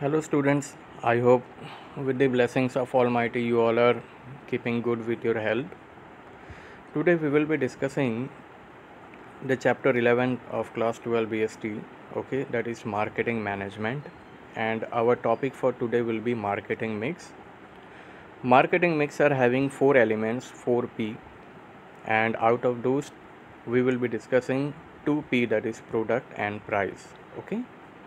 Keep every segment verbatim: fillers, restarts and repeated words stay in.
Hello, students. I hope with the blessings of Almighty you all are keeping good with your health. Today we will be discussing the chapter eleven of class twelve B S T, okay, that is marketing management, and our topic for today will be marketing mix. Marketing mix are having four elements, four P, and out of those we will be discussing two P, that is product and price, okay.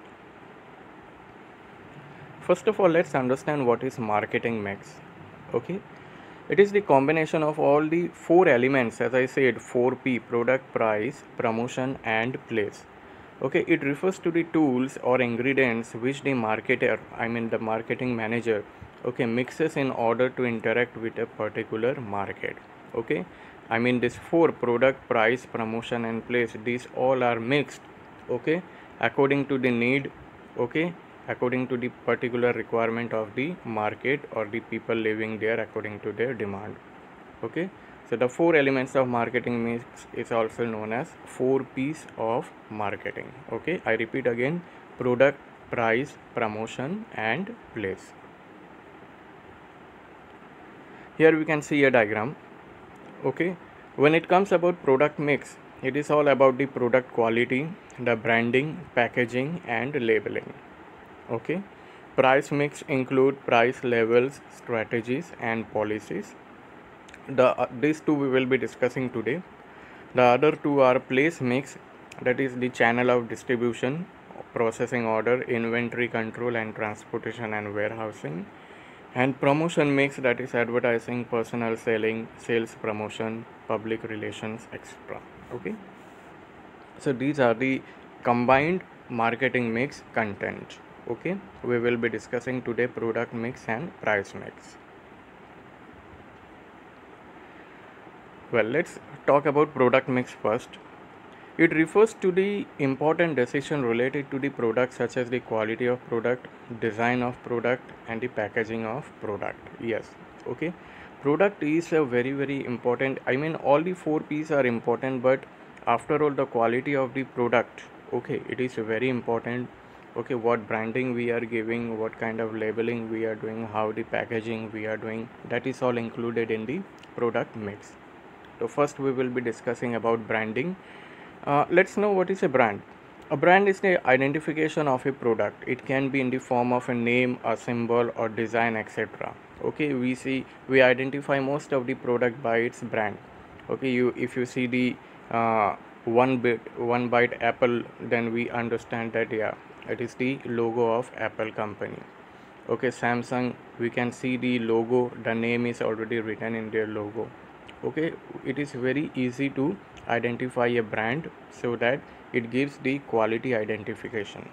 First of all, let's understand what is marketing mix. Okay, it is the combination of all the four elements, as I said, four P: product, price, promotion, and place. Okay, it refers to the tools or ingredients which the marketer, I mean the marketing manager, okay, mixes in order to interact with a particular market. Okay, I mean this four: product, price, promotion, and place, these all are mixed, okay, according to the need, okay, according to the particular requirement of the market or the people living there according to their demand. Okay, so the four elements of marketing mix is also known as four P's of marketing. Okay, I repeat again: product, price, promotion, and place. Here we can see a diagram. Okay, when it comes about product mix, it is all about the product quality, the branding, packaging, and labeling. Okay, price mix include price levels, strategies, and policies. The uh, these two we will be discussing today. The other two are place mix, that is the channel of distribution, processing order, inventory control, and transportation and warehousing, and promotion mix, that is advertising, personal selling, sales promotion, public relations, etc. Okay, so these are the combined marketing mix content. Okay, we will be discussing today product mix and price mix. Well, let's talk about product mix first. It refers to the important decision related to the product, such as the quality of product, design of product, and the packaging of product. Yes, okay, product is a very very important, I mean all the four P's are important, but after all the quality of the product, okay, it is very important. Okay, what branding we are giving, what kind of labeling we are doing, how the packaging we are doing, that is all included in the product mix. So first we will be discussing about branding. Uh, let's know what is a brand. A brand is the identification of a product. It can be in the form of a name, a symbol, or design, etc. Okay, we see we identify most of the product by its brand. Okay, you if you see the uh, one bit one bite apple, then we understand that yeah, it is the logo of Apple company. Okay, Samsung, we can see the logo, the name is already written in their logo. Okay, it is very easy to identify a brand so that it gives the quality identification.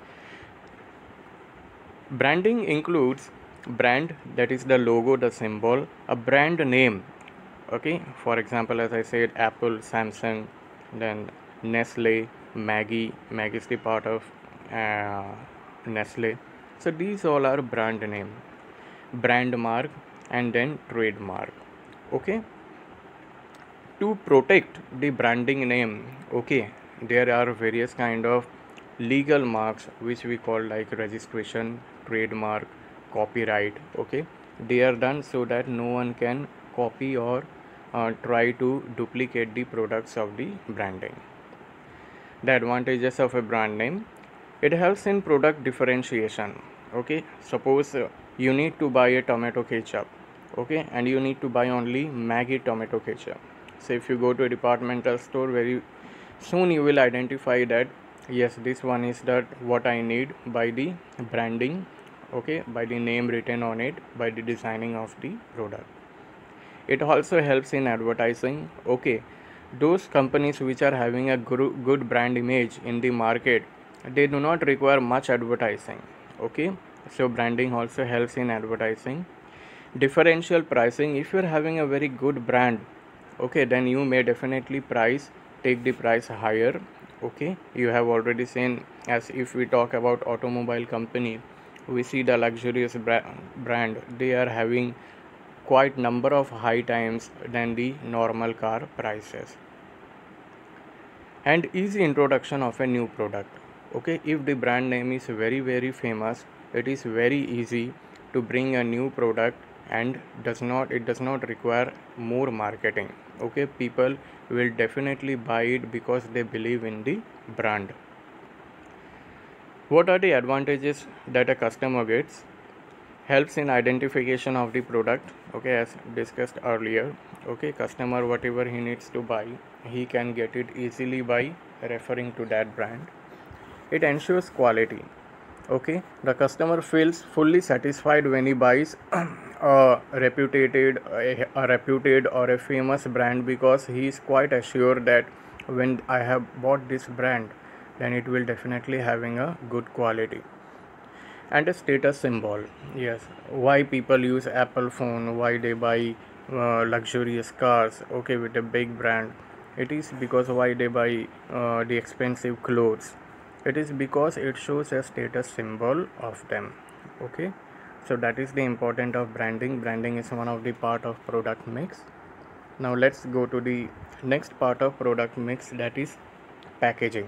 Branding includes brand, that is the logo, the symbol, a brand name. Okay, for example, as I said, Apple, Samsung, then Nestle, Maggie. Maggie is the part of uh, Nestle. So these all are brand name, brand mark, and then trademark. Okay, to protect the branding name, okay, there are various kind of legal marks which we call like registration, trademark, copyright. Okay, they are done so that no one can copy or uh, try to duplicate the products of the branding. The advantages of a brand name: it helps in product differentiation. Okay, suppose uh, you need to buy a tomato ketchup, okay, and you need to buy only Maggi tomato ketchup. So if you go to a departmental store, very soon you will identify that yes, this one is that what I need by the branding, okay, by the name written on it, by the designing of the product. It also helps in advertising. Okay, those companies which are having a good brand image in the market, they do not require much advertising. Okay, so branding also helps in advertising. Differential pricing: if you are having a very good brand, okay, then you may definitely price take the price higher. Okay, you have already seen, as if we talk about automobile company, we see the luxurious brand, they are having quite number of high times than the normal car prices. And easy introduction of a new product. Okay, if the brand name is very very famous, it is very easy to bring a new product, and does not it does not require more marketing. Okay, people will definitely buy it because they believe in the brand. What are the advantages that a customer gets? Helps in identification of the product, okay, as discussed earlier. Okay, customer whatever he needs to buy, he can get it easily by referring to that brand. It ensures quality. Okay, the customer feels fully satisfied when he buys a reputed a, a reputed or a famous brand, because he is quite assured that when I have bought this brand, then it will definitely having a good quality. And a status symbol. Yes, why people use Apple phone, why they buy uh, luxurious cars, okay, with a big brand. It is because why they buy uh, the expensive clothes. It is because it shows a status symbol of them. Okay, so that is the importance of branding. Branding is one of the part of product mix. Now let's go to the next part of product mix, that is packaging.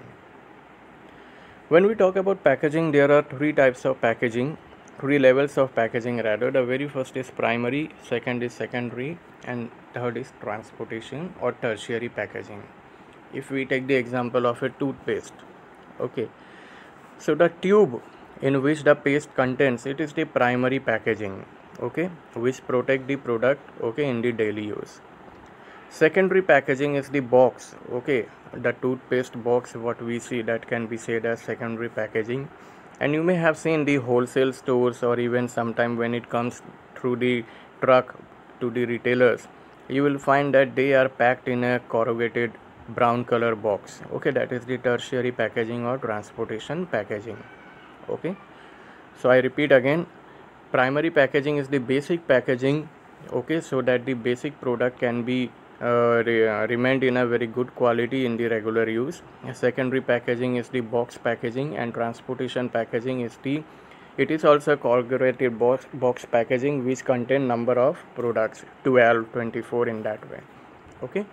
When we talk about packaging, there are three types of packaging, three levels of packaging rather. The very first is primary, second is secondary, and third is transportation or tertiary packaging. If we take the example of a toothpaste, okay, so the tube in which the paste contains, it is the primary packaging, okay, which protect the product, okay, in the daily use. Secondary packaging is the box, okay, the toothpaste box what we see, that can be said as secondary packaging. And you may have seen the wholesale stores, or even sometime when it comes through the truck to the retailers, you will find that they are packed in a corrugated brown color box, okay, that is the tertiary packaging or transportation packaging. Okay, so I repeat again, primary packaging is the basic packaging, okay, so that the basic product can be uh, re- uh, remained in a very good quality in the regular use. Secondary packaging is the box packaging, and transportation packaging is the it is also corrugated box box packaging, which contain number of products, twelve, twenty-four in that way. Okay,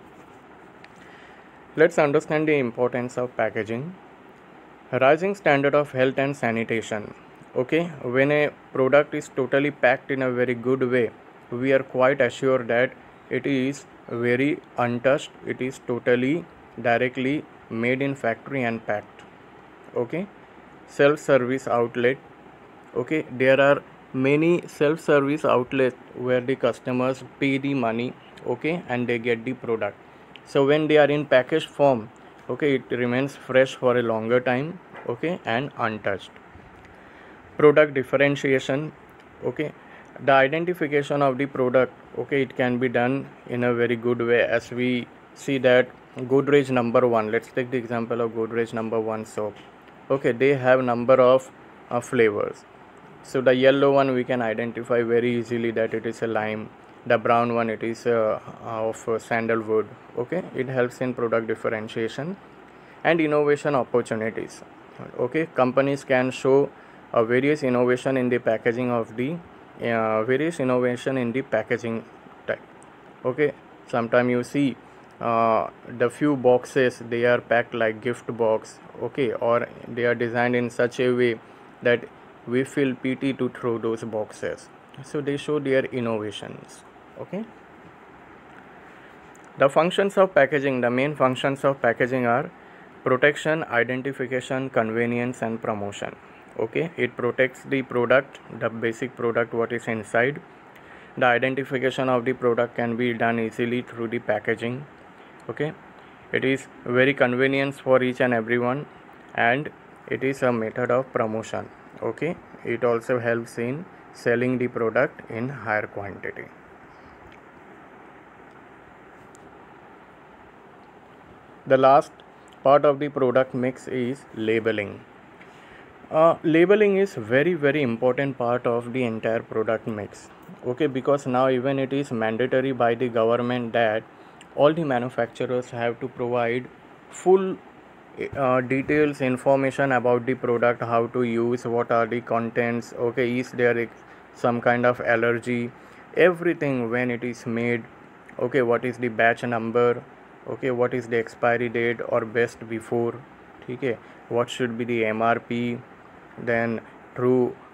let's understand the importance of packaging. Rising standard of health and sanitation. Okay, when a product is totally packed in a very good way, we are quite assured that it is very untouched, it is totally directly made in factory and packed. Okay, self service outlet. Okay, there are many self service outlets where the customers pay the money, okay, and they get the product. So when they are in packaged form, okay, it remains fresh for a longer time, okay, and untouched. Product differentiation. Okay, the identification of the product, okay, it can be done in a very good way, as we see that Godrej number one, let's take the example of Godrej number one soap. Okay, they have number of uh, flavors. So the yellow one we can identify very easily that it is a lime, the brown one it is uh, of uh, sandalwood. Okay, it helps in product differentiation. And innovation opportunities. Okay, companies can show uh, various innovation in the packaging of the uh, various innovation in the packaging type. Okay, sometime you see uh, the few boxes, they are packed like gift box, okay, or they are designed in such a way that we feel pity to throw those boxes, so they show their innovations. Okay, the functions of packaging, the main functions of packaging are protection, identification, convenience, and promotion. Okay, it protects the product, the basic product what is inside. The identification of the product can be done easily through the packaging. Okay, it is very convenient for each and everyone, and it is a method of promotion. Okay, it also helps in selling the product in higher quantity. The last part of the product mix is labeling. Uh, labeling is very very important part of the entire product mix. Okay, because now even it is mandatory by the government that all the manufacturers have to provide full uh, details information about the product, how to use, what are the contents, okay, is there some kind of allergy, everything, when it is made, okay, what is the batch number, okay, what is the expiry date or best before, okay, what should be the M R P, then through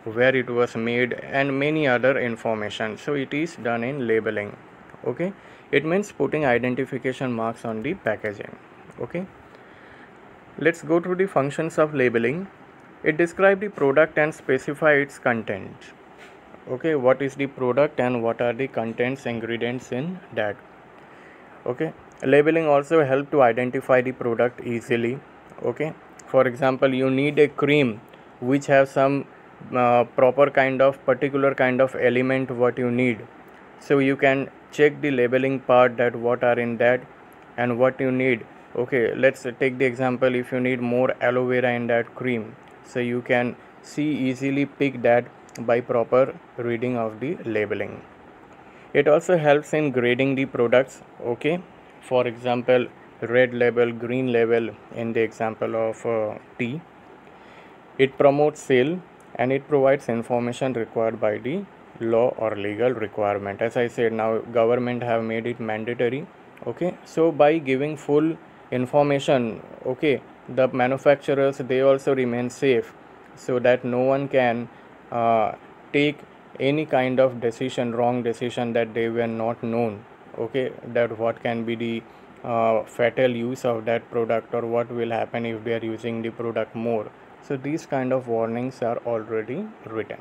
where it was made, and many other information. So it is done in labeling. Okay, it means putting identification marks on the packaging. Okay, let's go through the functions of labeling. It describes the product and specify its content. Okay, what is the product and what are the contents, ingredients in that. Okay, labeling also help to identify the product easily. Okay, for example, you need a cream which have some uh, proper kind of particular kind of element what you need, so you can check the labeling part that what are in that and what you need. Okay, let's take the example, if you need more aloe vera in that cream, so you can see easily pick that by proper reading of the labeling. It also helps in grading the products. Okay, for example, red label, green label in the example of uh, tea. It promotes sale and it provides information required by the law or legal requirement. As I said, now government have made it mandatory. Okay, so by giving full information, okay, the manufacturers they also remain safe, so that no one can uh, take any kind of decision, wrong decision, that they were not known. Okay, that what can be the uh, fatal use of that product, or what will happen if they are using the product more. So these kind of warnings are already written.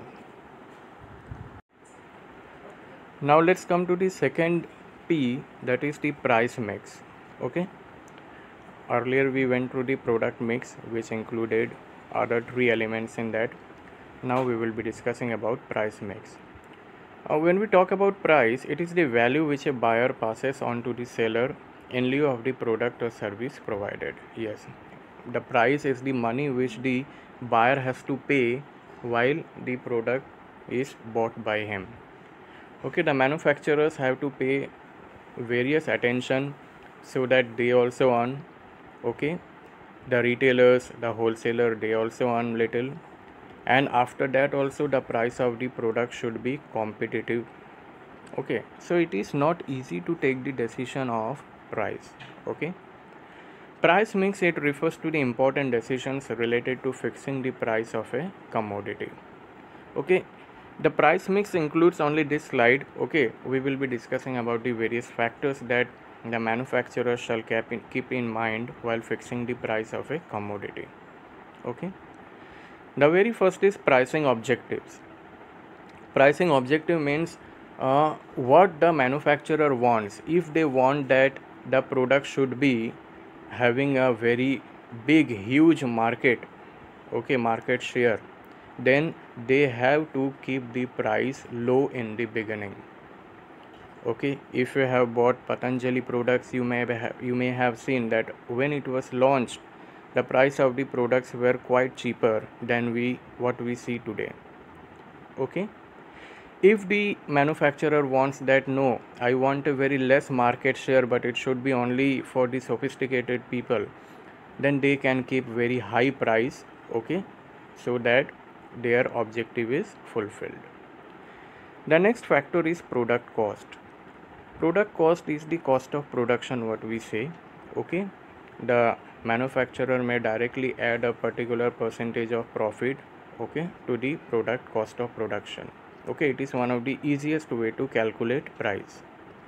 Now let's come to the second P, that is the price mix. Okay, earlier we went through the product mix, which included other three elements in that. Now we will be discussing about price mix. Uh, when we talk about price, it is the value which a buyer passes on to the seller in lieu of the product or service provided. Yes, the price is the money which the buyer has to pay while the product is bought by him. Okay, the manufacturers have to pay various attention so that they also earn. Okay, the retailers, the wholesaler, they also earn little, and after that also the price of the product should be competitive. Okay, so it is not easy to take the decision of price. Okay, price mix, it refers to the important decisions related to fixing the price of a commodity. Okay, the price mix includes only this slide. Okay, we will be discussing about the various factors that the manufacturer shall keep in, keep in mind while fixing the price of a commodity. Okay, the very first is pricing objectives. Pricing objective means uh, what the manufacturer wants. If they want that the product should be having a very big huge market, okay, market share, then they have to keep the price low in the beginning. Okay, if you have bought Patanjali products, you may have, you may have seen that when it was launched, the price of the products were quite cheaper than we what we see today. Okay, if the manufacturer wants that no, I want a very less market share, but it should be only for the sophisticated people, then they can keep very high price. Okay, so that their objective is fulfilled. The next factor is product cost. Product cost is the cost of production, what we say. Okay, the manufacturer may directly add a particular percentage of profit, okay, to the product cost of production. Okay, it is one of the easiest way to calculate price.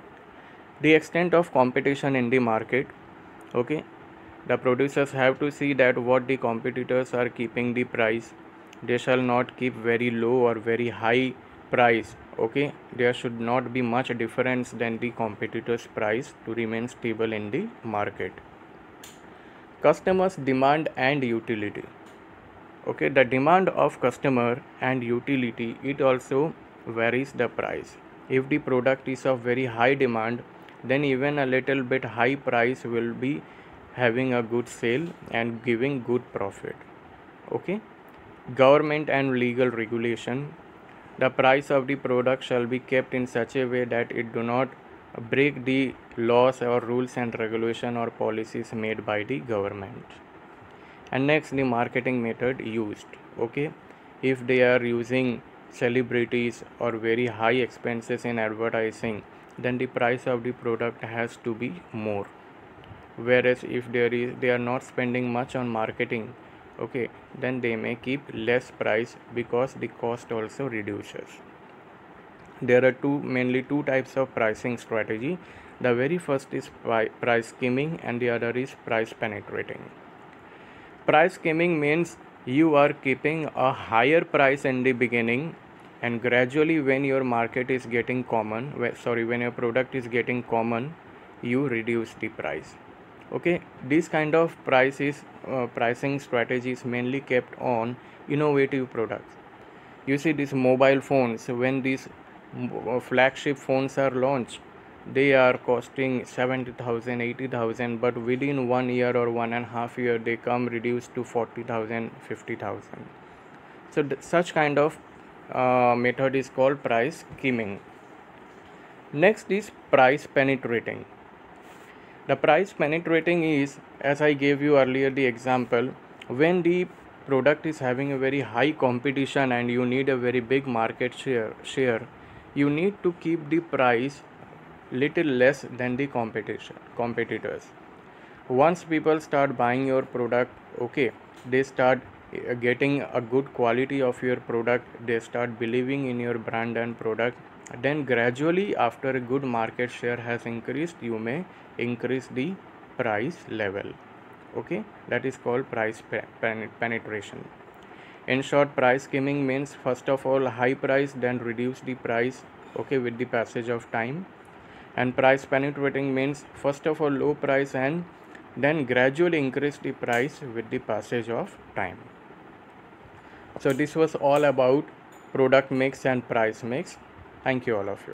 The extent of competition in the market. Okay, the producers have to see that what the competitors are keeping the price. They shall not keep very low or very high price. Okay, there should not be much difference than the competitors price to remain stable in the market. Customers demand and utility. Okay, the demand of customer and utility, it also varies the price. If the product is of very high demand, then even a little bit high price will be having a good sale and giving good profit. Okay, government and legal regulation. The price of the product shall be kept in such a way that it do not break the laws or rules and regulation or policies made by the government. And next, the marketing method used. Okay, if they are using celebrities or very high expenses in advertising, then the price of the product has to be more. Whereas if there is they are not spending much on marketing, okay, then they may keep less price because the cost also reduces. There are two mainly two types of pricing strategy. The very first is price skimming and the other is price penetrating. Price skimming means you are keeping a higher price in the beginning, and gradually when your market is getting common, sorry, when your product is getting common, you reduce the price. Okay, this kind of price is uh, pricing strategy is mainly kept on innovative products. You see these mobile phones, when these flagship phones are launched, they are costing seventy thousand, eighty thousand, but within one year or one and a half year they come reduced to forty thousand, fifty thousand. So th- such kind of uh, method is called price skimming. Next is price penetrating. The price penetrating is, as I gave you earlier the example, when the product is having a very high competition and you need a very big market share, share, you need to keep the price little less than the competition competitors. Once people start buying your product, okay, they start uh, getting a good quality of your product, they start believing in your brand and product, then gradually after a good market share has increased, you may increase the price level. Okay, that is called price pen- penetration. In short, price skimming means first of all high price, then reduce the price, okay, with the passage of time. And price penetrating means first of all low price and then gradually increase the price with the passage of time. So this was all about product mix and price mix. Thank you all of you.